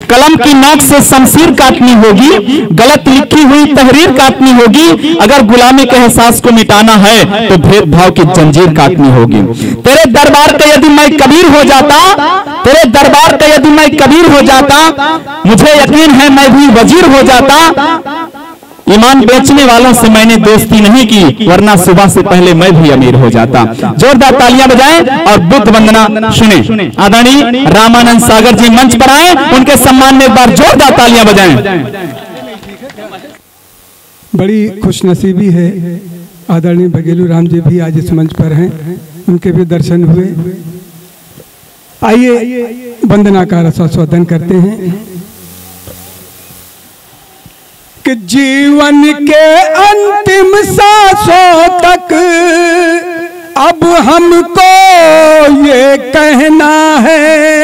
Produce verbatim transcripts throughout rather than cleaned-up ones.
कलम की नोक से शमशीर काटनी होगी, गलत लिखी हुई तहरीर काटनी होगी। अगर गुलामी के एहसास को मिटाना है तो भेदभाव की जंजीर काटनी होगी। तेरे दरबार का यदि मैं कबीर हो जाता, तेरे दरबार का यदि मैं कबीर हो जाता, मुझे यकीन है मैं भी वजीर हो जाता। ईमान बेचने वालों से मैंने दोस्ती नहीं की, वरना सुबह से पहले मैं भी अमीर हो जाता। जोरदार तालियां बजाएं और बुद्ध वंदना सुने। आदरणीय रामानंद सागर जी मंच पर आए, उनके सम्मान में एक बार जोरदार तालियां बजाएं। बड़ी खुशनसीबी है, आदरणीय बघेलू राम जी भी आज इस मंच पर हैं, उनके भी दर्शन हुए। आइए वंदना का रसास्वादन करते हैं कि जीवन के अंतिम सांसों तक अब हमको ये कहना है,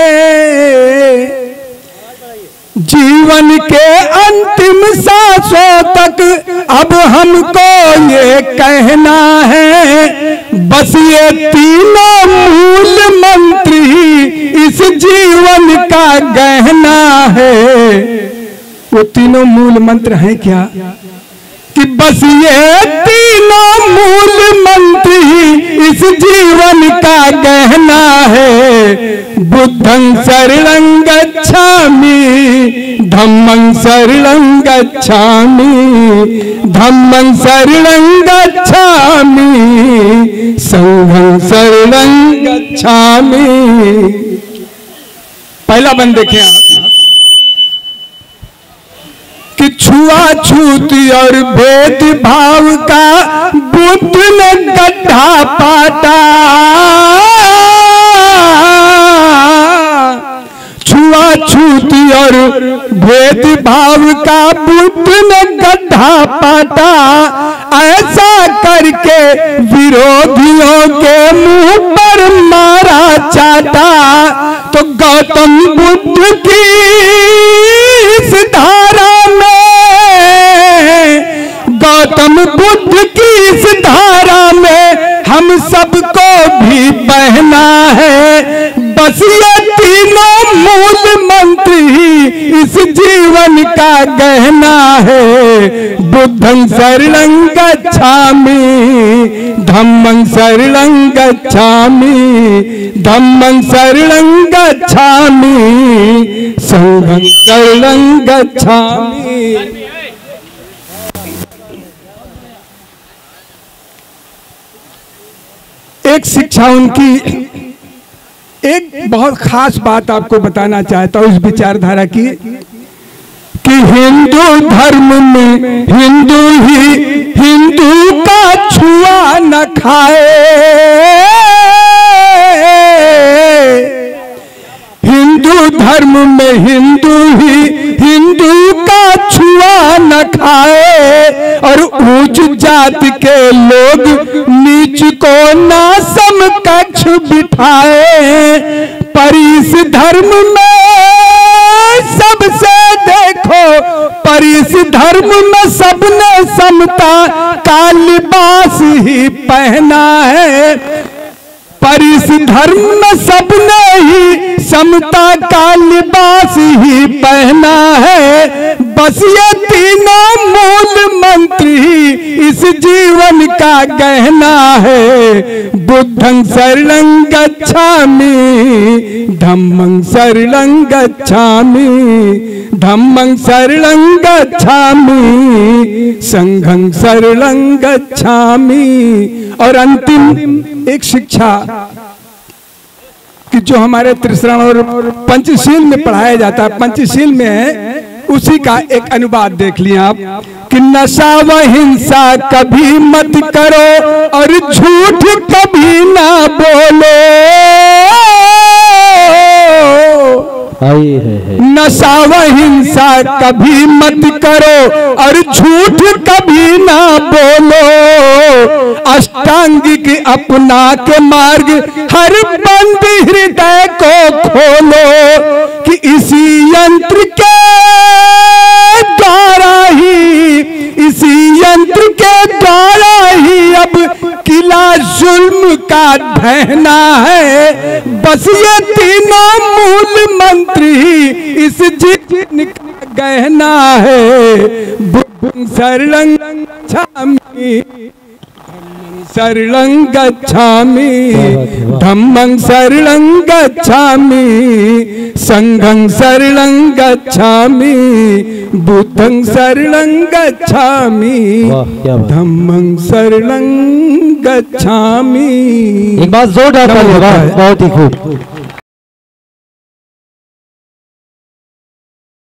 जीवन के अंतिम सांसों तक अब हमको ये कहना है, बस ये तीनों मूल मंत्र ही इस जीवन का गहना है। वो तीनों मूल मंत्र हैं क्या? कि बस ये तीनों मूल मंत्र ही इस जीवन का गहना है। बुद्धं शरणं गच्छामि, धम्मं शरणं गच्छामि, धम्मं शरणं गच्छामि, संघं शरणं गच्छामि। पहला बंद देखें आप कि छुआछूत और भेदभाव का बुद्ध ने गड्ढा पाटा, छुआछूत और भेदभाव का बुद्ध ने गड्ढा पाटा, ऐसा करके विरोधियों के मुंह पर मारा चाटा। तो गौतम बुद्ध की इस धारा में, गौतम बुद्ध की इस धारा में हम सबको भी बहना है। बस ये तीनों मूल मंत्र ही इस जीवन का गहना है। बुद्धं शरणं गच्छामि, धम्मं शरणं गच्छामि, धम्मं शरणं गच्छामि, संघं शरणं गच्छामि। एक शिक्षा उनकी, एक बहुत खास बात आपको बताना चाहता हूं इस विचारधारा की, कि हिंदू धर्म में हिंदू ही हिंदू का छुआ न खाए, हिंदू धर्म में हिंदू ही हिंदू का छुआ न खाए, और ऊंच जाति के लोग नीच को ना समकक्ष बिठाए। पर इस धर्म में सबसे देखो, पर इस धर्म में सबने समता का लिबास ही पहना है, पर इस धर्म में सबने ही समता का लिबास ही पहना है। बस ये तीनों मूल मंत्र ही इस जीवन का गहना है। बुद्धं शरणं गच्छामि, धम्मं शरणं गच्छामि, धम्मं शरणं गच्छामि, संघं शरणं गच्छामि। और अंतिम एक शिक्षा कि जो हमारे त्रिशरण और पंचशील में पढ़ाया जाता है, पंचशील में है, उसी का एक अनुवाद देख लिया आप कि नशा व हिंसा कभी मत करो और झूठ कभी ना बोलो। नशा व हिंसा कभी मत करो और झूठ कभी ना बोलो। अष्टांगिक अपना के मार्ग हर बंद हृदय को खोलो, कि इसी यंत्र के द्वारा ही, इसी यंत्र के द्वारा ही अब किला जुल्म का ढहना है। बस ये तीनों मूल मंत्र ही इस जीवन का गहना है। बुद्धं शरणं गच्छामि, शरणं गच्छामि, धम्मं शरणं गच्छामि, संघं शरणं गच्छामि, बुद्धं शरणं गच्छामि, धम्मं शरणं गच्छामि। एक बात जोरदार ताली, बहुत ही खूब।